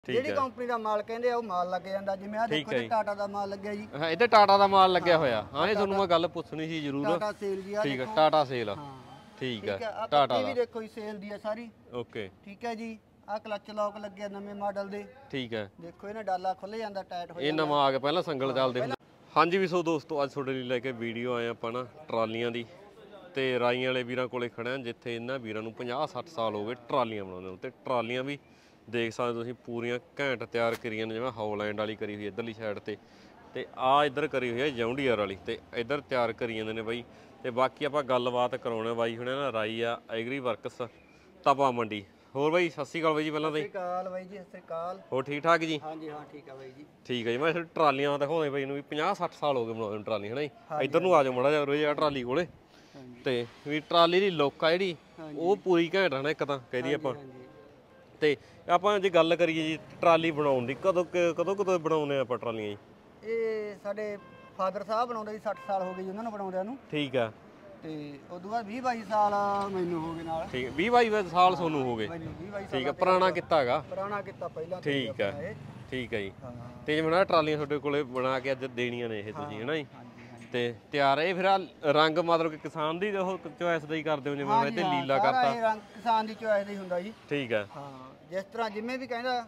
ਜਿਹੜੀ ਕੰਪਨੀ ਦਾ ਮਾਲ ਕਹਿੰਦੇ ਆ ਉਹ ਮਾਲ ਲੱਗ ਜਾਂਦਾ। ਜਿਵੇਂ ਆ ਦੇਖੋ ਤੇ ਟਾਟਾ ਦਾ ਮਾਲ ਲੱਗਿਆ ਜੀ। ਹਾਂ ਇੱਥੇ ਟਾਟਾ ਦਾ ਮਾਲ ਲੱਗਿਆ ਹੋਇਆ। ਹਾਂ ਇਹ ਤੁਹਾਨੂੰ ਮੈਂ ਗੱਲ ਪੁੱਛਣੀ ਸੀ ਜ਼ਰੂਰ। ਟਾਟਾ ਸੇਲ ਜੀ ਆ। ਠੀਕ ਹੈ ਟਾਟਾ ਸੇਲ। ਹਾਂ ਠੀਕ ਹੈ ਟਾਟਾ ਦਾ ਵੀ ਦੇਖੋ ਜੀ ਸੇਲ ਦੀ ਆ ਸਾਰੀ। ਓਕੇ ਠੀਕ ਹੈ ਜੀ। ਆ ਕਲਚ ਲੌਕ ਲੱਗਿਆ ਨਵੇਂ ਮਾਡਲ ਦੇ। ਠੀਕ ਹੈ ਦੇਖੋ ਇਹਨਾਂ ਡਾਲਾ ਖੁੱਲ ਜਾਂਦਾ ਟਾਈਟ ਹੋ ਜਾਂਦਾ। ਇਹ ਨਵਾਂ ਆ ਗਿਆ ਪਹਿਲਾਂ ਸੰਗਲ ਚੱਲਦੇ ਹੁੰਦੇ। ਹਾਂਜੀ ਵੀ ਸੋ ਦੋਸਤੋ ਅੱਜ ਤੁਹਾਡੇ ਲਈ ਲੈ ਕੇ ਵੀਡੀਓ ਆਏ ਆਪਾਂ ਨਾ ਟਰਾਲੀਆਂ ਦੀ ਤੇ ਰਾਈਆਂ ਵਾਲੇ ਵੀਰਾਂ ਕੋਲੇ ਖੜਿਆ ਜਿੱਥੇ ਇਹਨਾਂ ਵੀਰਾਂ ਨੂੰ 50-60 ਸਾਲ ਹੋ ਗਏ ਟਰਾਲੀਆਂ ਬਣਾਉਂਦੇ ਨੂੰ। ਤੇ ਟਰਾਲੀਆਂ ਵੀ ਦੇਖ ਸਕਦੇ ਤੁਸੀਂ ਪੂਰੀਆਂ ਘੈਂਟ ਤਿਆਰ ਕਰੀਆਂ ਨੇ। ਜਿਵੇਂ ਹੌਲੈਂਡ ਵਾਲੀ ਕਰੀ ਹੋਈ ਇੱਧਰਲੀ ਸਾਈਡ ਤੇ ਆ ਇੱਧਰ ਕਰੀ ਹੋਈ ਹੈ ਜੌਂਡੀਅਰ ਵਾਲੀ ਤੇ ਇੱਧਰ ਤਿਆਰ ਕਰੀ ਜਾਂਦੇ ਨੇ ਬਾਈ। ਤੇ ਬਾਕੀ ਆਪਾਂ ਗੱਲਬਾਤ ਕਰਾਉਣੇ ਬਾਈ ਹੁਣੇ ਨਾ ਰਾਈ ਆ ਐਗਰੀ ਵਰਕਸ ਤਪਾ ਮੰਡੀ। ਹੋਰ ਬਾਈ ਸਤਿ ਸ਼੍ਰੀ ਅਕਾਲ ਬਾਈ ਜੀ ਪਹਿਲਾਂ ਤੇ। ਸਤਿ ਸ਼੍ਰੀ ਅਕਾਲ ਬਾਈ ਜੀ। ਸਤਿ ਸ਼੍ਰੀ ਅਕਾਲ। ਹੋਰ ਠੀਕ ਠਾਕ ਜੀ? ਹਾਂਜੀ ਹਾਂ ਠੀਕ ਆ ਬਾਈ ਜੀ। ਠੀਕ ਹੈ ਜੀ। ਮੈਂ ਟਰਾਲੀਆਂ ਦਿਖਾਉਂਦੇ ਬਾਈ ਨੂੰ ਵੀ 50-60 ਸਾਲ ਹੋ ਗਏ ਬਣਾਉਂਦੇ ਨੂੰ ਟਰਾਲੀ ਹਨਾ ਜੀ। ਇੱਧਰ ਨੂੰ ਆ ਜਾਓ ਮਾੜਾ ਜਿਹਾ ਰੋਜ਼ ਆ ਟਰਾਲੀ ਕੋਲੇ। ਤੇ ਵੀ ਟਰਾਲੀ ਦੀ ਲੁੱਕ ਆ ਜਿਹੜੀ ਉਹ ਪੂਰੀ ਘੈਂਟ ਹੈ ਨਾ ਇੱਕ ਤਾਂ ਕਹਦੀ ਆਪਾਂ। ਤੇ ਆਪਾਂ ਜੇ ਗੱਲ ਕਰੀਏ ਜੀ ਟਰਾਲੀ ਬਣਾਉਣ ਦੀ ਕਦੋਂ ਬਣਾਉਂਦੇ ਆਪਾਂ ਟਰਾਲੀਆਂ ਜੀ? ਇਹ ਸਾਡੇ ਫਾਦਰ ਸਾਹਿਬ ਬਣਾਉਂਦੇ ਜੀ 60 ਸਾਲ ਹੋ ਗਏ ਜੀ ਉਹਨਾਂ ਨੂੰ ਬਣਾਉਂਦਿਆਂ ਨੂੰ। ਠੀਕ ਆ। ਤੇ ਉਦੋਂ ਬਾਅਦ 20-22 ਸਾਲ ਮੈਨੂੰ ਹੋ ਗਏ ਨਾਲ। ਠੀਕ 20-22 ਸਾਲ ਤੁਹਾਨੂੰ ਹੋ ਗਏ। ਠੀਕ ਆ ਪੁਰਾਣਾ ਕੀਤਾ ਹੈਗਾ। ਪੁਰਾਣਾ ਕੀਤਾ ਪਹਿਲਾਂ। ਠੀਕ ਆ ਠੀਕ ਆ ਜੀ। ਤੇ ਜਿਵੇਂ ਨਾ ਟਰਾਲੀਆਂ ਤੁਹਾਡੇ ਕੋਲੇ ਬਣਾ ਕੇ ਅੱਜ ਦੇਣੀਆਂ ਨੇ ਇਹ ਤੁਸੀਂ ਹਨਾ ਜੀ। ਤੇ ਤਿਆਰ ਇਹ ਫਿਰ ਰੰਗ ਮਤਲਬ ਕਿ ਕਿਸਾਨ ਦੀ ਉਹ ਚੋਇਸ ਦਾ ਹੀ ਕਰਦੇ ਹੋ ਜਿਵੇਂ ਇੱਥੇ ਲੀਲਾ ਕਰਤਾ। ਇਹ ਰੰਗ ਕਿਸਾਨ ਦੀ ਚੋਇਸ ਦਾ ਹੀ ਹੁੰਦਾ ਜੀ। ਠੀਕ ਆ। ਹਾਂ ਜਿਸ ਤਰ੍ਹਾਂ ਜਿਵੇਂ ਵੀ ਕਹਿੰਦਾ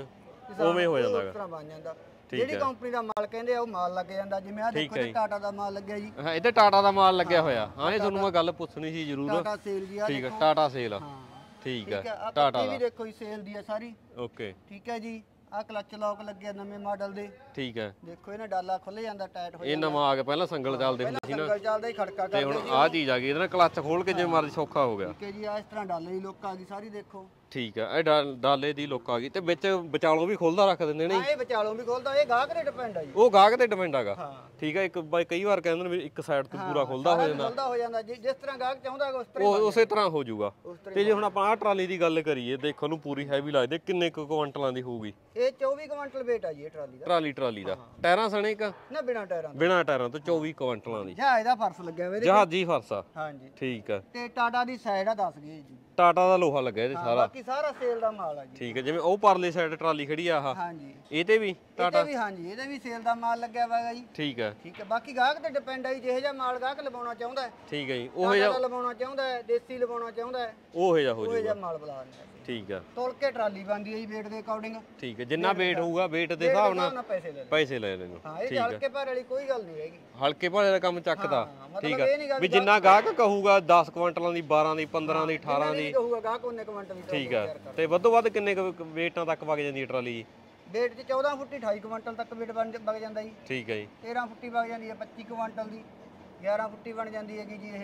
ਹਾਂ ਉਵੇਂ ਹੋ ਜਾਂਦਾ ਉਸ ਤਰ੍ਹਾਂ ਬਣ ਜਾਂਦਾ। ਜਿਹੜੀ ਕੰਪਨੀ ਦਾ ਮਾਲ ਕਹਿੰਦੇ ਆ ਉਹ ਮਾਲ ਲੱਗ ਜਾਂਦਾ। ਜਿਵੇਂ ਆ ਦੇਖੋ ਤੇ ਟਾਟਾ ਦਾ ਮਾਲ ਲੱਗਿਆ ਜੀ। ਹਾਂ ਇੱਥੇ ਟਾਟਾ ਦਾ ਮਾਲ ਲੱਗਿਆ ਹੋਇਆ। ਹਾਂ ਇਹ ਤੁਹਾਨੂੰ ਮੈਂ ਗੱਲ ਪੁੱਛਣੀ ਸੀ ਜ਼ਰੂਰ। ਟਾਟਾ ਸੇਲ ਜੀ ਆ। ਠੀਕ ਹੈ ਟਾਟਾ ਸੇਲ। ਠੀਕ ਹੈ ਟਾਟਾ ਵੀ ਦੇਖੋ ਜੀ ਸੇਲ ਦੀ ਆ ਸਾਰੀ। ਓਕੇ ਠੀਕ ਹੈ ਜੀ। ਆ ਕਲਚ ਲੌਕ ਲੱਗਿਆ ਨਵੇਂ ਮਾਡਲ ਦੇ। ਠੀਕ ਹੈ ਦੇਖੋ ਇਹਨਾਂ ਡਾਲਾ ਖੁੱਲ ਜਾਂਦਾ ਟਾਈਟ ਹੋ ਜਾਂਦਾ। ਇਹ ਨਵਾਂ ਆ ਗਿਆ ਪਹਿਲਾਂ ਸੰਗਲ ਚੱਲਦੇ ਹੁੰਦੇ ਸੀ ਨਾ। ਸੰਗਲ ਚੱਲਦਾ ਹੀ ਖੜਕਾ ਕਰਦੇ ਤੇ ਹੁਣ ਆਹ ਚੀਜ਼ ਆ ਗਈ ਇਹਦੇ ਨਾਲ ਕਲਚ ਖੋਲ ਕੇ ਜੇ ਮਰਜ਼ੀ ਸੌਖਾ ਹੋ ਗਿਆ। ਠੀਕ ਹੈ ਜੀ। ਆ ਇਸ ਤਰ੍ਹਾਂ ਡਾਲੇ ਦੀ ਲੁੱਕ ਆ ਗਈ ਸਾਰੀ ਦੇਖੋ। ਠੀਕ ਹੈ ਇਹ ਡਾਲੇ ਦੀ ਲੁੱਕ ਆ ਗਈ ਤੇ ਵਿੱਚ ਵਿਚਾਲੋਂ ਵੀ ਖੋਲਦਾ ਰੱਖ ਦਿੰਦੇ ਨੇ। ਇਹ ਵਿਚਾਲੋਂ ਵੀ ਖੋਲਦਾ। ਇਹ ਗਾਹਕ ਤੇ ਡਿਪੈਂਡ ਆ ਜੀ। ਉਹ ਗਾਹਕ ਤੇ ਡਿਪੈਂਡ ਹੈਗਾ। ਠੀਕ ਹੈ ਇੱਕ ਬਾਈ ਕਈ ਵਾਰ ਕਹਿੰਦੇ ਨੇ ਵੀ ਇੱਕ ਸਾਈਡ ਤੋਂ ਪੂਰਾ ਖੁੱਲਦਾ ਹੋ ਜਾਂਦਾ। ਜਿਸ ਤਰ੍ਹਾਂ ਗਾਹਕ ਚਾਹੁੰਦਾ ਉਸ ਤਰ੍ਹਾਂ ਉਸੇ ਤਰ੍ਹਾਂ ਹੋ ਜਾਊਗਾ। ਤੇ ਜੇ ਹੁਣ ਆਪਾਂ ਆਹ ਟਰਾਲੀ ਦੀ ਗੱਲ ਕਰੀਏ ਦੇਖਣ ਨੂੰ ਪੂਰੀ ਹੈਵੀ ਲੱਗਦੀ। ਕਿੰਨੇ ਕੁ ਕੁਆਂਟਲਾਂ ਦੀ ਹੋਊਗੀ? ਇਹ 24 ਕੁਆਂਟਲ weight ਆ ਜੀ ਇਹ ਟਰਾਲੀ ਦਾ। ਟਾਇਰਾਂ ਸਣੇ ਕਾ ਨਾ ਬਿਨਾ ਟਾਇਰਾਂ ਤੋਂ 24 ਕੁਆਂਟਲਾਂ ਦੀ। ਜਹਾਜ਼ ਦਾ ਫਰਸ਼ ਲੱਗਿਆ ਹੋਇਆ। ਜਹਾਜ਼ੀ ਫਰਸ਼ ਆ। ਹਾਂਜੀ ਠੀਕ ਆ। ਤੇ ਟਾਟਾ ਦੀ ਸਾਈਡ ਆ 10 ਗੇਜ ਜੀ। ਟਾਟਾ ਦਾ ਲੋਹਾ ਲੱਗਿਆ ਇਹਦੇ ਸਾਰਾ। ਬਾਕੀ ਸਾਰਾ ਸੇਲ ਦਾ ਮਾਲ ਆ ਜੀ। ਠੀਕ ਹੈ ਜਿਵੇਂ ਉਹ ਪਰਲੇ ਸਾਈਡ ਟਰਾਲੀ ਖੜੀ ਆ ਆਹ। ਹਾਂਜੀ ਇਹ ਤੇ ਵੀ ਟਾਟਾ ਵੀ ਹਾਂਜੀ ਇਹਦੇ ਵੀ ਸੇਲ ਦਾ ਮਾਲ ਲੱਗਿਆ ਹੋਇਆ ਜੀ। ਠੀਕ ਹੈ ਬਾਕੀ ਗਾਹਕ ਤੇ ਡਿਪੈਂਡ ਆ ਜੀ। ਜਿਹੇ ਜਿਹਾ ਮਾਲ ਗਾਹਕ ਲਵਾਉਣਾ ਚਾਹੁੰਦਾ ਹੈ। ਠੀਕ ਹੈ ਜੀ ਉਹ ਜਿਹਾ ਲਵਾਉਣਾ ਚਾਹੁੰਦਾ ਹੈ ਦੇਸੀ ਲਵਾਉਣਾ ਚਾਹੁੰਦਾ ਹੈ ਉਹ ਜਿਹਾ ਹੋ ਜਾਊਗਾ। ਉਹ ਜਿਹਾ ਮਾਲ ਬੁਲਾ ਦਿੰਦੇ। ਠੀਕ ਆ। ਤੋਲ ਕੇ ਟਰਾਲੀ ਬਣਦੀ ਹੈ ਜੀ weight ਦੇ ਅਕੋਰਡਿੰਗ। ਠੀਕ ਹੈ ਜਿੰਨਾ weight ਹੋਊਗਾ weight ਦੇ ਹਿਸਾਬ ਨਾਲ ਪੈਸੇ ਲੈ ਲੈਣਗੇ। ਹਾਂ ਇਹ ਹਲਕੇ ਭਾਰੇ ਵਾਲੀ ਕੋਈ ਗੱਲ ਨਹੀਂ ਹੈਗੀ। ਹਲਕੇ ਭਾਰੇ ਦਾ ਕੰਮ ਚੱਕਦਾ। ਠੀਕ ਆ ਵੀ ਜਿੰਨਾ ਗਾਹਕ ਕਹੂਗਾ 10 ਕੁਆਂਟਲਾਂ ਦੀ 12 ਦੀ 15 ਦੀ 18 ਦੀ ਕਹੂਗਾ ਗਾਹਕ ਉਹਨੇ ਕੁਆਂਟਲ ਵੀ। ਠੀਕ ਆ। ਤੇ ਵੱਧੋ ਵੱਧ ਕਿੰਨੇ weighਟਾਂ ਤੱਕ ਵਗ ਜਾਂਦੀ ਹੈ ਟਰਾਲੀ ਜੀ? weight 'ਚ 14 ਫੁੱਟੀ 28 ਕੁਆਂਟਲ ਤੱਕ weight ਵਗ ਜਾਂਦਾ ਜੀ। ਠੀਕ ਹੈ ਜੀ। 13 ਫੁੱਟੀ ਵਗ ਜਾਂਦੀ ਹੈ 25 ਕੁਆਂਟਲ ਦੀ। 11 ਫੁੱਟੀ ਬਣ ਜਾਂਦੀ ਹੈਗੀ ਜੀ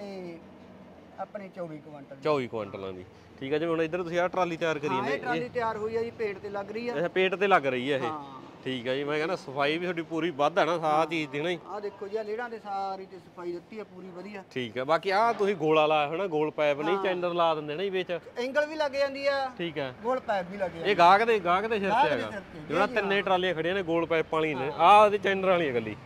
ਇਹ ਆਪਣੀ 24 ਕੁਆਂਟਲਾਂ ਦੀ। ਠੀਕ ਹੈ ਜੀ। ਹੁਣ ਇੱਧਰ ਤੁਸੀਂ ਆਹ ਟਰਾਲੀ ਤਿਆਰ ਕਰੀ ਜਾਂਦੇ। ਇਹ ਟਰਾਲੀ ਤਿਆਰ ਹੋਈ ਹੈ ਜੀ ਪੇਟ ਤੇ ਲੱਗ ਰਹੀ ਹੈ। ਅੱਛਾ ਪੇਟ ਤੇ ਲੱਗ ਰਹੀ ਹੈ ਇਹ। ਠੀਕ ਹੈ ਜੀ। ਮੈਂ ਕਹਿੰਦਾ ਸਫਾਈ ਵੀ ਤੁਹਾਡੀ ਪੂਰੀ ਵੱਧ ਹੈ ਨਾ ਸਾਰਾ ਚੀਜ਼ ਦੀ ਨਾ ਜੀ। ਆਹ ਦੇਖੋ ਜੀ ਲੀੜਾਂ ਦੇ ਸਾਰੀ ਤੇ ਸਫਾਈ ਦਿੱਤੀ ਹੈ ਪੂਰੀ ਵਧੀਆ। ਠੀਕ ਹੈ ਬਾਕੀ ਆਹ ਤੁਸੀਂ ਗੋਲਾ ਲਾਇਆ ਹੋਣਾ ਗੋਲ ਪਾਈਪ ਨਹੀਂ ਚੈਨਲ ਲਾ ਦਿੰਦੇ ਨਾ ਜੀ ਵਿੱਚ। ਐਂਗਲ ਵੀ ਲੱਗ ਜਾਂਦੀ ਆ। ਠੀਕ ਹੈ ਗੋਲ ਪਾਈਪ ਵੀ ਲੱਗ ਜਾਂਦੀ। ਇਹ ਗਾਹਕ ਦੇ ਸਿਰ ਤੇ ਹੈਗਾ। ਜਿਹੜਾ ਤਿੰਨੇ ਟਰਾਲੀਆਂ ਖੜੀਆਂ ਨੇ ਗੋਲ ਪਾਈਪ ਵਾਲੀ ਨੇ। ਆਹ ਉਹਦੀ ਚੈਨਲ ਵਾਲੀ ਹੈ ਗੱਲੀ।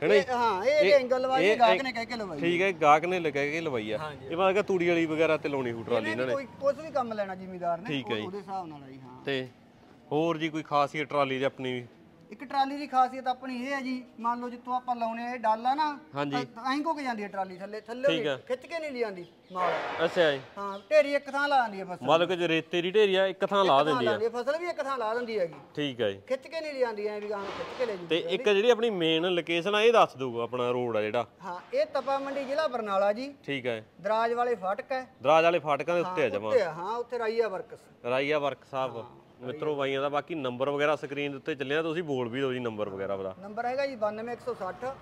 ਇਹ ਐਂਗਲ ਵਾਲੀ ਗਾਹਕ ਨੇ ਕਹਿ ਕੇ ਲਵਾਈ। ਠੀਕ ਹੈ ਗਾਹਕ ਨੇ ਕਹਿ ਕੇ ਲਵਾਈ ਆ। ਇਹ ਮੈਂ ਕਿਹਾ ਤੂੜੀ ਵਾਲੀ ਵਗੈਰਾ ਤੇ ਲਾਉਣੀ ਹੋ ਟਰਾਲੀ ਇਹਨਾਂ ਨੇ। ਕੁਝ ਵੀ ਕੰਮ ਲੈਣਾ ਜ਼ਿਮੀਦਾਰ ਨੇ ਠੀਕ ਹੈ ਜੀ ਉਹਦੇ ਹਿਸਾਬ ਨਾਲ ਆਈ। ਹਾਂ ਤੇ ਹੋਰ ਜੀ ਕੋਈ ਖਾਸੀਅਤ ਟਰਾਲੀ ਦੀ ਆਪਣੀ? ਇੱਕ ਟਰਾਲੀ ਦੀ ਖਾਸੀਅਤ ਆਪਣੀ ਇਹ ਹੈ ਜੀ ਮੰਨ ਲਓ ਜਿੱਥੋਂ ਆਪਾਂ ਲਾਉਣੇ ਆ ਇਹ ਡਾਲਾ ਨਾ ਐਂ ਕੋ ਕੇ ਜਾਂਦੀ ਹੈ ਟਰਾਲੀ ਥੱਲੇ ਖਿੱਚ ਕੇ ਨਹੀਂ ਲਿਆਂਦੀ ਮਾਲ। ਅੱਛਾ ਜੀ। ਹਾਂ ਢੇਰੀ ਇੱਕ ਥਾਂ ਲਾ ਦਿੰਦੀ ਹੈ ਫਸਲ। ਮਤਲਬ ਕਿ ਜੇ ਰੇਤੇ ਦੀ ਢੇਰੀ ਆ ਇੱਕ ਥਾਂ ਲਾ ਦਿੰਦੀ ਆ। ਫਸਲ ਵੀ ਇੱਕ ਥਾਂ ਲਾ ਦਿੰਦੀ ਹੈਗੀ। ਠੀਕ ਹੈ ਜੀ। ਖਿੱਚ ਕੇ ਨਹੀਂ ਲਿਆਂਦੀ ਐ ਵੀ ਗਾਂ ਖਿੱਚ ਕੇ ਲੈ ਜੂ। ਤੇ ਇੱਕ ਜਿਹੜੀ ਆਪਣੀ ਮੇਨ ਲੋਕੇਸ਼ਨ ਆ ਇਹ ਦੱਸ ਦਊਗਾ ਆਪਣਾ ਰੋਡ ਆ ਜਿਹੜਾ। ਹਾਂ ਇਹ ਤਪਾ ਮੰਡੀ ਜ਼ਿਲ੍ਹਾ ਬਰਨਾਲਾ ਜੀ। ਠੀਕ ਹੈ। ਦਰਾਜ ਵਾਲੇ ਫਾਟਕ ਹੈ। ਦਰਾਜ ਵਾਲੇ ਫਾਟਕਾਂ ਦੇ ਉੱਤੇ ਆ ਜਮਾ। ਹਾਂ ਉੱਥੇ ਰਾਈਆ ਵਰਕ ਸਾਹਿਬ ਮਿੱਤਰੋ ਬਾਈਆਂ ਦਾ। ਬਾਕੀ ਨੰਬਰ ਵਗੈਰਾ ਸਕਰੀਨ ਦੇ ਉੱਤੇ ਚੱਲਿਆ ਤੁਸੀਂ ਬੋਲ ਵੀ ਦਿਓ ਜੀ ਨੰਬਰ ਵਗੈਰਾ ਦਾ। ਨੰਬਰ ਹੈਗਾ ਜੀ 92160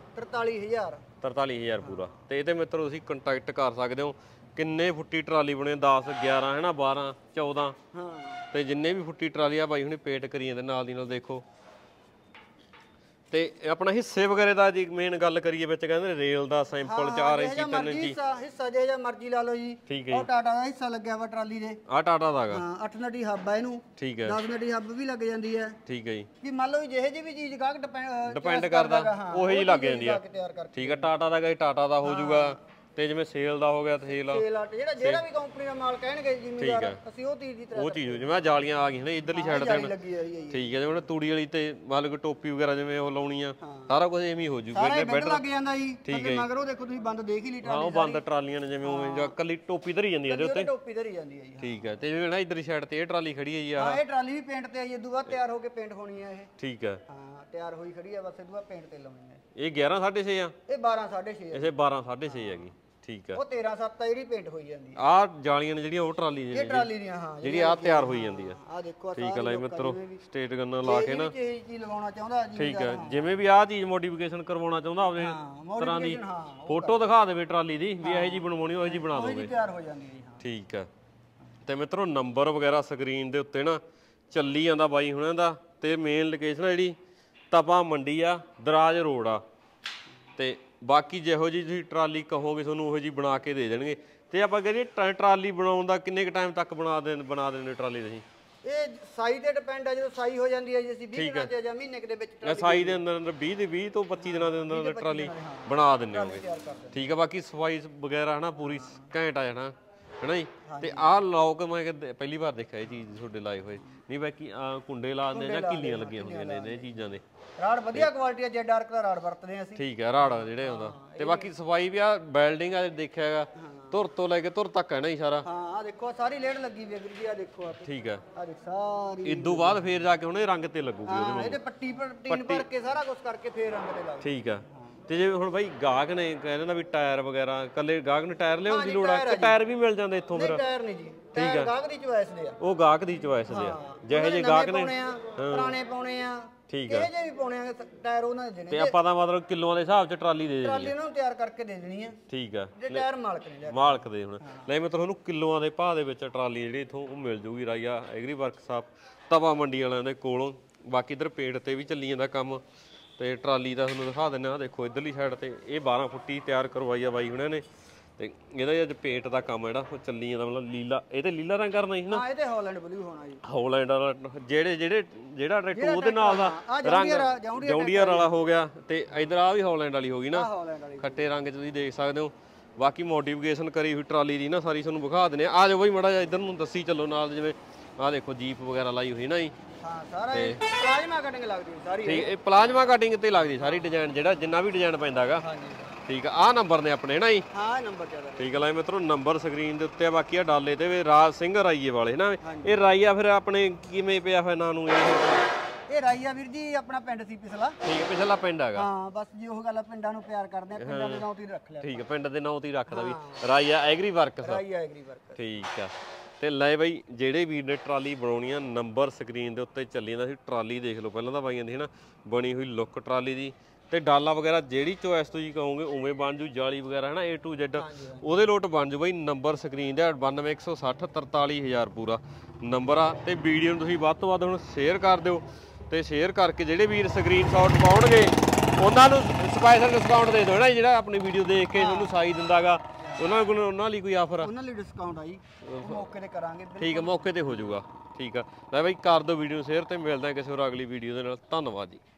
43000 43000 ਪੂਰਾ। ਤੇ ਇਹਦੇ ਮਿੱਤਰੋ ਤੁਸੀਂ ਕੰਟੈਕਟ ਕਰ ਸਕਦੇ ਹੋ। ਕਿੰਨੇ ਫੁੱਟੀ ਟਰਾਲੀ ਬਣੇ 10 11 ਹੈ ਨਾ 12 14। ਹਾਂ ਤੇ ਜਿੰਨੇ ਵੀ ਫੁੱਟੀ ਟਰਾਲੀ ਆ ਬਾਈ ਹੁਣੇ ਪੇਟ ਕਰੀ ਜਾਂਦੇ ਨਾਲ ਦੀ ਨਾਲ ਦੇਖੋ। ਤੇ ਆਪਣਾ ਹਿੱਸੇ ਵਗੈਰੇ ਦਾ ਜੀ ਮੇਨ ਗੱਲ ਕਰੀਏ ਵਿੱਚ ਕਹਿੰਦੇ ਰੇਲ ਦਾ ਸੈਂਪਲ 4 ਇੰਚੀ 3 ਇੰਚੀ ਹਿੱਸਾ ਜਿਹੜਾ ਮਰਜ਼ੀ ਲਾ ਲਓ ਜੀ। ਠੀਕ ਹੈ। ਉਹ ਟਾਟਾ ਦਾ ਹਿੱਸਾ ਲੱਗਿਆ ਵਾ ਟਰਾਲੀ ਦੇ। ਆਹ ਟਾਟਾ ਦਾ ਹੈਗਾ। ਹਾਂ 8 ਨਟੀ ਹੱਬ ਆ ਇਹਨੂੰ। ਠੀਕ ਹੈ। 10 ਨਟੀ ਹੱਬ ਵੀ ਲੱਗ ਜਾਂਦੀ ਹੈ। ਠੀਕ ਹੈ ਜੀ। ਵੀ ਮੰਨ ਲਓ ਜਿਹੇ ਜਿਹੀ ਵੀ ਚੀਜ਼ ਗਾਹਕ ਡਿਪੈਂਡ ਕਰਦਾ ਉਹੀ ਲੱਗ ਜਾਂਦੀ ਆ। ਠੀਕ ਹੈ ਟਾਟਾ ਦਾ ਟਾਟਾ ਦਾ ਹੋ ਜਾਊਗਾ। ਤੇ ਜਿਵੇਂ ਸੇਲ ਦਾ ਹੋ ਗਿਆ ਤੇ ਸੇਲ ਜਿਹੜਾ ਵੀ ਕੰਪਨੀ ਦਾ ਮਾਲ ਕਹਿਣਗੇ ਜ਼ਿਮੀਦਾਰ ਅਸੀਂ ਉਹ ਚੀਜ਼ ਦੀ ਤਰ੍ਹਾਂ ਉਹ ਚੀਜ਼ ਜਿਵੇਂ ਜਾਲੀਆਂ ਆ ਗਈਆਂ ਨੇ ਇਧਰਲੀ ਸਾਈਡ ਤੇ ਲੱਗੀ ਹੋਈ ਹੈ। ਠੀਕ ਹੈ ਜਿਵੇਂ ਤੂੜੀ ਵਾਲੀ ਤੇ ਮੰਨ ਲਓ ਟੋਪੀ ਵਗੈਰਾ ਜਿਵੇਂ ਉਹ ਲਾਉਣੀ ਆ ਸਾਰਾ ਕੁਝ ਐਵੇਂ ਹੀ ਹੋ ਜੂਗਾ ਇਹਨੇ ਬੈਠ ਲੱਗ ਜਾਂਦਾ ਜੀ। ਠੀਕ ਹੈ ਮਗਰ ਉਹ ਦੇਖੋ ਤੁਸੀਂ ਬੰਦ ਦੇਖ ਹੀ ਲਈ ਹਾਂ ਉਹ ਬੰਦ ਟਰਾਲੀਆਂ ਨੇ ਜਿਵੇਂ ਉਵੇਂ ਜਾਂ ਕੱਲੀ ਟੋਪੀ ਧਰੀ ਜਾਂਦੀ ਹੈ ਇਹਦੇ ਉੱਤੇ ਟੋਪੀ ਧਰੀ ਜਾਂਦੀ ਹੈ ਜੀ। ਠੀਕ ਹੈ ਤੇ ਜਿਵੇਂ ਨਾ ਇਧਰਲੀ ਸਾਈਡ ਤੇ ਇਹ ਟਰਾਲੀ ਖੜੀ ਹੈ ਜੀ ਹਾਂ ਇਹ ਟਰਾਲੀ ਵੀ ਪੇਂਟ ਤੇ ਆਈ ਹੈ ਦੁਬਾਰਾ ਤਿਆਰ ਹੋ ਕੇ ਪੇਂਟ ਹੋਣੀ ਹੈ ਇਹ। ਠੀਕ ਹੈ ਹਾਂ ਤਿਆਰ ਹੋਈ ਖੜੀ ਹੈ ਬਸ ਇਹ ਦੁਬਾਰਾ ਪੇਂਟ ਤੇ ਲਾਉਣੀ ਹੈ। ਇਹ 11 6.5 ਆ ਇਹ 12 6.5 ਹੈ। ਇਹ 12 6.5 ਹੈਗੀ ਠੀਕ ਹੈ ਉਹ 13 7 ਜਿਹੜੀ ਪੇਂਟ ਹੋਈ ਜਾਂਦੀ ਹੈ। ਆਹ ਜਾਲੀਆਂ ਨੇ ਜਿਹੜੀਆਂ ਉਹ ਟਰਾਲੀ ਇਹ ਟਰਾਲੀ ਦੀਆਂ ਹਾਂ ਜਿਹੜੀ ਆ ਤਿਆਰ ਹੋਈ ਜਾਂਦੀ ਆ ਆ ਦੇਖੋ ਠੀਕ ਹੈ ਲੈ ਮਿੱਤਰੋ ਸਟੇਟ ਗੰਨਾ ਲਾ ਕੇ ਨਾ ਇਹ ਚੀਜ਼ ਲਗਾਉਣਾ ਚਾਹੁੰਦਾ ਜੀ। ਠੀਕ ਹੈ ਜਿਵੇਂ ਵੀ ਆਹ ਚੀਜ਼ ਮੋਡੀਫਿਕੇਸ਼ਨ ਕਰਵਾਉਣਾ ਚਾਹੁੰਦਾ ਆਪਦੇ ਤਰ੍ਹਾਂ ਦੀ ਫੋਟੋ ਦਿਖਾ ਦੇਵੇ ਟਰਾਲੀ ਦੀ ਵੀ ਇਹੋ ਜੀ ਬਣਵਾਉਣੀ ਉਹ ਜੀ ਬਣਾ ਦੋਗੇ ਤਿਆਰ ਹੋ ਜਾਂਦੀ ਹੈ। ਠੀਕ ਹੈ ਤੇ ਮਿੱਤਰੋ ਨੰਬਰ ਵਗੈਰਾ ਸਕਰੀਨ ਦੇ ਉੱਤੇ ਨਾ ਚੱਲੀ ਜਾਂਦਾ ਬਾਈ ਹੁਣਾਂ ਦਾ ਤੇ ਮੇਨ ਲੋਕੇਸ਼ਨ ਜਿਹੜੀ ਤਪਾ ਮੰਡੀ ਆ ਦਰਾਜ ਰੋਡ ਆ ਤੇ ਬਾਕੀ ਜਿਹੋ ਜੀ ਤੁਸੀਂ ਟਰਾਲੀ ਕਹੋਗੇ ਤੁਹਾਨੂੰ ਉਹੋ ਜੀ ਬਣਾ ਕੇ ਦੇ ਦੇਣਗੇ ਤੇ ਆਪਾਂ ਕਹਿੰਦੇ ਟਰਾਲੀ ਬਣਾਉਣ ਦਾ ਕਿੰਨੇ ਕ ਟਾਈਮ ਤੱਕ ਬਣਾ ਦਿੰਦੇ ਟਰਾਲੀ ਤੁਸੀਂ ਇਹ ਸਾਈ ਤੇ ਡਿਪੈਂਡ ਹੈ ਜਦੋਂ ਸਾਈ ਹੋ ਜਾਂਦੀ ਹੈ ਜੀ ਅਸੀਂ 20 ਦਿਨਾਂ ਤੇ ਜਾਂ ਮਹੀਨੇ ਦੇ ਵਿੱਚ ਟਰਾਲੀ ਸਾਈ ਦੇ ਅੰਦਰ 20 ਤੋਂ 25 ਦਿਨਾਂ ਦੇ ਅੰਦਰ ਟਰਾਲੀ ਬਣਾ ਦਿੰਦੇ ਹੋਗੇ ਠੀਕ ਹੈ ਬਾਕੀ ਸਫਾਈ ਵਗੈਰਾ ਹਨਾ ਪੂਰੀ ਘੈਂਟ ਆ ਜਾਣਾ ਹੈਨਾ ਜੀ ਤੇ ਆਹ ਲੋਕ ਮੈਂ ਪਹਿਲੀ ਵਾਰ ਦੇਖਿਆ ਇਹ ਚੀਜ਼ ਤੁਹਾਡੇ ਲਾਏ ਹੋਏ ਨਹੀਂ ਬਾਕੀ ਕੁੰਡੇ ਲਾ ਦਿੰਦੇ ਜਾਂ ਕਿੱਲੀਆਂ ਲੱਗੀਆਂ ਹੁੰਦੀਆਂ ਨੇ ਇਹ ਚੀਜ਼ਾਂ ਦੇ ਰਾੜ ਵਧੀਆ ਕੁਆਲਿਟੀ ਆ ਜੇ ਡਾਰਕ ਦਾ ਰਾੜ ਵਰਤਦੇ ਆ ਅਸੀਂ ਠੀਕ ਹੈ ਰਾੜ ਜਿਹੜੇ ਆਉਂਦਾ ਤੇ ਬਾਕੀ ਸਫਾਈ ਵੀ ਆ ਵੈਲਡਿੰਗ ਆ ਦੇਖਿਆ ਹੈਗਾ ਧੁਰ ਤੋਂ ਲੈ ਕੇ ਧੁਰ ਤੱਕ ਹੈ ਨਾ ਜੀ ਸਾਰਾ ਹਾਂ ਆ ਦੇਖੋ ਸਾਰੀ ਲੇਡ ਲੱਗੀ ਵੀ ਵੀਰ ਜੀ ਆ ਦੇਖੋ ਆ ਠੀਕ ਹੈ ਆ ਦੇਖ ਸਾਰੀ ਇਦੋਂ ਬਾਅਦ ਫੇਰ ਜਾ ਕੇ ਉਹਨੇ ਰੰਗ ਤੇ ਲੱਗੂਗੀ ਉਹਦੇ ਹਾਂ ਇਹਦੇ ਪੱਟੀ ਟੀਨ ਭਰ ਕੇ ਸਾਰਾ ਕੁਝ ਕਰਕੇ ਫੇਰ ਰੰਗ ਤੇ ਲੱਗਦਾ ਠੀਕ ਆ ਤੇ ਜੇ ਹੁਣ ਬਾਈ ਗਾਹਕ ਨੇ ਕਹਿੰਦੇ ਨਾ ਵੀ ਟਾਇਰ ਵਗੈਰਾ ਕੱਲੇ ਗਾਹਕ ਨੇ ਟਾਇਰ ਲਿਆਉਣ ਦੀ ਲੋੜ ਆ ਕਿ ਟਾਇਰ ਵੀ ਮਿਲ ਜਾਂਦੇ ਇੱਥੋਂ ਫਿਰ ਟਾਇਰ ਨਹੀਂ ਜੀ ਟਾਇਰ ਗਾਹਕ ਦੀ ਚੋਇਸ ਦੇ ਆ ਉਹ ਗਾਹਕ ਦੀ ਚੋਇਸ ਦੇ ਆ ਜਿਹੇ ਜੇ ਗਾਹਕ ਨੇ ਪੁਰਾਣੇ ਪਾਉਣੇ ਆ ਠੀਕ ਆ ਇਹ ਜੇ ਵੀ ਪਾਉਣੇ ਆ ਟਾਇਰ ਉਹਨਾਂ ਦੇ ਦੇਣੇ ਤੇ ਆਪਾਂ ਤਾਂ ਮਤਲਬ ਕਿਲੋਆਂ ਦੇ ਹਿਸਾਬ 'ਚ ਟਰਾਲੀ ਦੇ ਦੇਣੀ ਟਰਾਲੀ ਉਹਨਾਂ ਨੂੰ ਤਿਆਰ ਕਰਕੇ ਦੇ ਦੇਣੀ ਆ ਠੀਕ ਆ ਜੇ ਟਾਇਰ ਮਾਲਕ ਨੇ ਲਿਆ ਮਾਲਕ ਦੇ ਹੁਣ ਲੈ ਮੈਂ ਤੁਹਾਨੂੰ ਕਿਲੋਆਂ ਦੇ ਭਾਅ ਦੇ ਵਿੱਚ ਟਰਾਲੀ ਜਿਹੜੀ ਇਥੋਂ ਉਹ ਮਿਲ ਜੂਗੀ ਰਾਈਆ ਐਗਰੀ ਵਰਕਸ਼ਾਪ ਤਵਾ ਮੰਡੀ ਵਾਲਿਆਂ ਦੇ ਕੋਲੋਂ ਬਾਕੀ ਇਧਰ ਪੇੜ ਤੇ ਵੀ ਚੱਲੀ ਜਾਂਦਾ ਕੰਮ ਤੇ ਟਰਾਲੀ ਦਾ ਤੁਹਾਨੂੰ ਦਿਖਾ ਦਿੰਦੇ ਆ ਦੇਖੋ ਇਧਰਲੀ ਸਾਈਡ ਤੇ ਇਹ 12 ਫੁੱਟੀ ਤਿਆਰ ਕਰਵਾਈ ਆ ਬਾਈ ਹੁਣਾਂ ਨੇ ਤੇ ਇਹਦਾ ਅੱਜ ਪੇਟ ਦਾ ਕੰਮ ਜਿਹੜਾ ਉਹ ਚੱਲੀ ਜਾਂਦਾ ਮਤਲਬ ਲੀਲਾ ਇਹ ਤੇ ਲੀਲਾ ਰੰਗ ਕਰਨਾ ਸੀ ਨਾ ਹਾਂ ਇਹ ਤੇ ਹਾਲੈਂਡ ਬਲੂ ਹੋਣਾ ਜੀ ਹਾਲੈਂਡ ਵਾਲਾ ਜਿਹੜਾ ਟਰੈਕਟਰ ਉਹਦੇ ਨਾਲ ਦਾ ਰੰਗ ਜੌਂਡੀਅਰ ਵਾਲਾ ਹੋ ਗਿਆ ਤੇ ਇਧਰ ਆ ਵੀ ਹਾਲੈਂਡ ਵਾਲੀ ਹੋ ਗਈ ਨਾ ਖੱਟੇ ਰੰਗ 'ਚ ਤੁਸੀਂ ਦੇਖ ਸਕਦੇ ਹੋ ਬਾਕੀ ਮੋਡੀਫਿਕੇਸ਼ਨ ਕਰੀ ਹੋਈ ਟਰਾਲੀ ਦੀ ਨਾ ਸਾਰੀ ਤੁਹਾਨੂੰ ਵਿਖਾ ਦਿੰਦੇ ਆ ਜਾਓ ਬਈ ਮਾੜਾ ਜਿਹਾ ਇਧਰ ਨੂੰ ਦੱਸੀ ਚੱਲੋ ਨਾਲ ਜਿਵੇਂ ਆਹ ਦੇਖੋ ਜੀਪ ਵਗੈਰਾ ਲਾਈ ਹੋਈ ਨਾ ਜੀ ਹਾਂ ਸਾਰਾ ਇਹ ਪਲਾਜ਼ਮਾ ਕਟਿੰਗ ਲੱਗਦੀ ਸਾਰੀ ਠੀਕ ਇਹ ਪਲਾਜ਼ਮਾ ਕਟਿੰਗ ਤੇ ਲੱਗਦੀ ਸਾਰੀ ਡਿਜ਼ਾਈਨ ਜਿਹੜਾ ਜਿੰਨਾ ਵੀ ਡਿਜ਼ਾਈਨ ਪੈਂਦਾਗਾ ਹਾਂਜੀ ਠੀਕ ਆ ਆਹ ਨੰਬਰ ਨੇ ਆਪਣੇ ਨਾ ਜੀ ਹਾਂ ਨੰਬਰ ਚੱਲਦਾ ਠੀਕ ਆ ਲੈ ਮਿੱਤਰੋ ਨੰਬਰ ਸਕਰੀਨ ਦੇ ਉੱਤੇ ਆ ਬਾਕੀ ਆ ਡਾਲੇ ਤੇ ਵੀ ਰਾਜ ਸਿੰਘ ਰਾਈਏ ਵਾਲੇ ਨਾ ਇਹ ਰਾਈਆ ਫਿਰ ਆਪਣੇ ਕਿਵੇਂ ਪਿਆ ਹੋਇਆ ਨਾਂ ਨੂੰ ਇਹ ਰਾਈਆ ਵੀਰ ਜੀ ਆਪਣਾ ਪਿੰਡ ਸੀ ਪਿਛਲਾ ਠੀਕ ਹੈ ਪਿਛਲਾ ਪਿੰਡ ਹੈਗਾ ਹਾਂ ਬਸ ਜੀ ਉਹ ਗੱਲ ਪਿੰਡਾਂ ਨੂੰ ਪਿਆਰ ਕਰਦੇ ਆ ਪਿੰਡਾਂ ਦੇ ਨਾਂ ਤੇ ਰੱਖ ਲਿਆ ਠੀਕ ਹੈ ਪਿੰਡ ਦੇ ਨਾਂ ਤੇ ਹੀ ਰੱਖਦਾ ਵੀ Raiya agri works Raiya agri works ਠੀਕ ਆ ਤੇ ਲੈ ਬਈ ਜਿਹੜੇ ਵੀਰ ਨੇ ਟਰਾਲੀ ਬਣਾਉਣੀ ਆ ਨੰਬਰ ਸਕਰੀਨ ਦੇ ਉੱਤੇ ਚੱਲੀ ਜਾਂਦਾ ਸੀ ਟਰਾਲੀ ਦੇਖ ਲਓ ਪਹਿਲਾਂ ਤਾਂ ਬਾਈਆਂ ਦੀ ਹਨਾ ਬਣੀ ਹੋਈ ਲੁੱਕ ਟਰਾਲੀ ਦੀ ਤੇ ਡਾਲਾ ਵਗੈਰਾ ਜਿਹੜੀ ਚੋਇਸ ਤੁਸੀਂ ਕਹੋਗੇ ਉਵੇਂ ਬਣ ਜੂ ਜਾਲੀ ਵਗੈਰਾ ਹਨਾ A to Z ਉਹਦੇ ਲੋਟ ਬਣ ਜੂ ਬਈ ਨੰਬਰ ਸਕਰੀਨ ਦਾ 92160 43000 ਪੂਰਾ ਨੰਬਰ ਆ ਤੇ ਵੀਡੀਓ ਨੂੰ ਤੁਸੀਂ ਵੱਧ ਤੋਂ ਵੱਧ ਹੁਣ ਸ਼ੇਅਰ ਕਰ ਦਿਓ ਤੇ ਸ਼ੇਅਰ ਕਰਕੇ ਜਿਹੜੇ ਵੀਰ ਸਕਰੀਨਸ਼ਾਟ ਪਾਉਣਗੇ ਉਹਨਾਂ ਨੂੰ ਸਪੈਸ਼ਲ ਡਿਸਕਾਊਂਟ ਦੇ ਦਿਓ ਨਾ ਜਿਹੜਾ ਆਪਣੀ ਵੀਡੀਓ ਦੇਖ ਕੇ ਤੁਹਾਨੂੰ ਸਾਈ ਦਿੰਦਾਗਾ ਉਹਨਾਂ ਲਈ ਕੋਈ ਆਫਰ ਉਹਨਾਂ ਲਈ ਡਿਸਕਾਊਂਟ ਆ ਜੀ ਮੌਕੇ ਤੇ ਕਰਾਂਗੇ ਠੀਕ ਹੈ ਮੌਕੇ ਤੇ ਹੋ ਜਾਊਗਾ ਠੀਕ ਆ ਲੈ ਬਾਈ ਕਰ ਦਿਓ ਵੀਡੀਓ ਨੂੰ ਸ਼ੇਅਰ ਤੇ ਮਿਲਦਾ ਕਿਸੇ ਹੋਰ ਅਗਲੀ ਵੀਡੀਓ ਦੇ ਨਾਲ ਧੰਨਵਾਦ ਜੀ